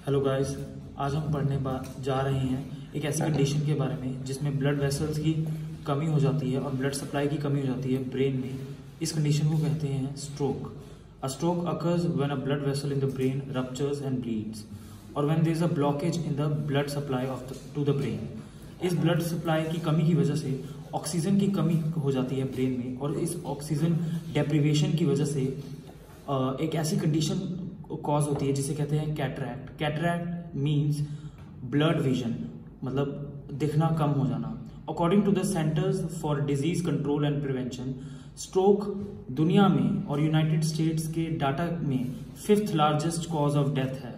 Hello guys, आज हम पढ़ने जा रहे हैं एक ऐसी कंडीशन के बारे में जिसमें ब्लड वेसल्स की कमी हो जाती है और ब्लड सप्लाई की कमी हो जाती है ब्रेन में। इस कंडीशन को कहते हैं stroke. A stroke occurs when a blood vessel in the brain ruptures and bleeds और when there is a blockage in the blood supply to the brain. इस ब्लड सप्लाई की कमी की वजह से ऑक्सीजन की कमी हो जाती है ब्रेन में और इस ऑक्सीजन डेप्रीवेशन की वजह से एक ऐसी कंडीशन कॉज होती है जिसे कहते हैं cataract. Cataract means blurred vision, मतलब दिखना कम हो जाना। According to the Centers for Disease Control and Prevention, stroke दुनिया में और यूनाइटेड स्टेट्स के डाटा में 5th largest cause of death है।